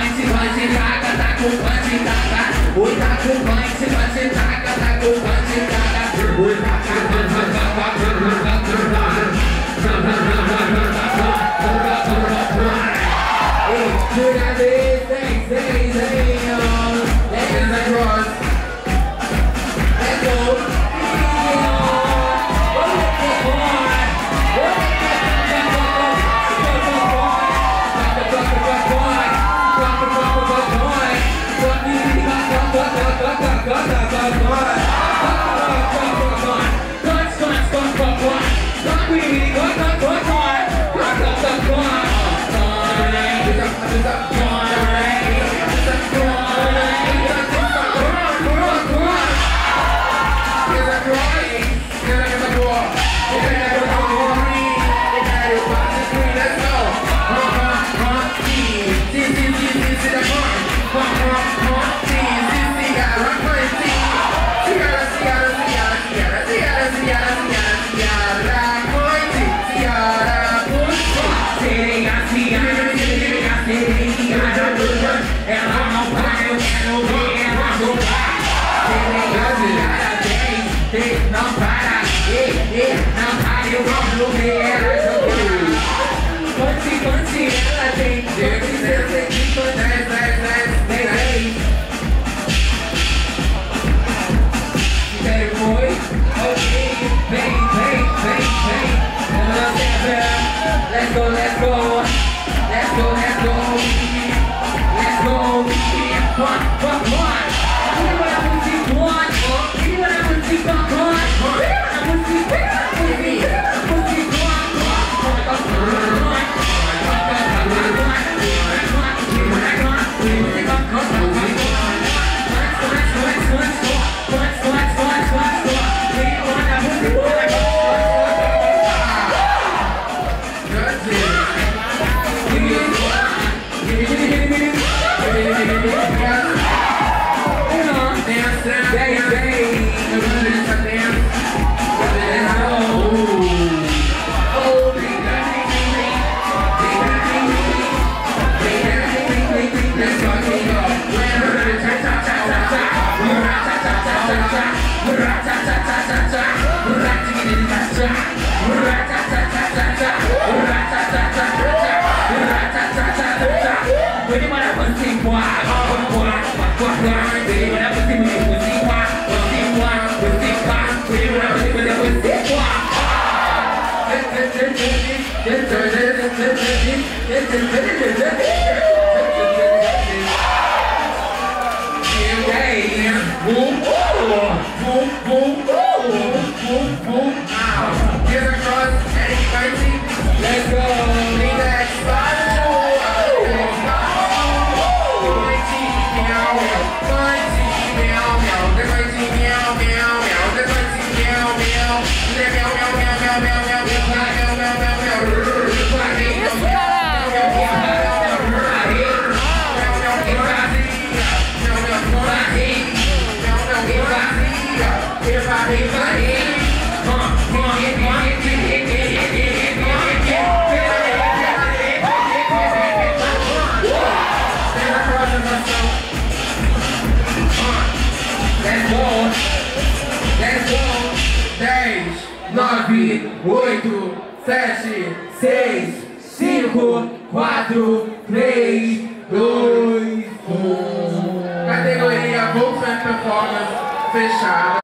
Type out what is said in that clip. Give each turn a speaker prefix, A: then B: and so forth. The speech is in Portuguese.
A: punch, taca, tá com punch, taca. Oi, tá com punch, taca, tá com punch, taca. Oi, taca, Jurades, vem, let's cross. Let's go. Não para, não para, eu vou ver ela jogando. Quanto ela tem, eu sei que foi 10. Império foi, ok, vem. Let's go. Let's go. 10, 9, 8, 7, 6, 5, 4, 3, 2, 1. Categoria Vogue Performance fechada.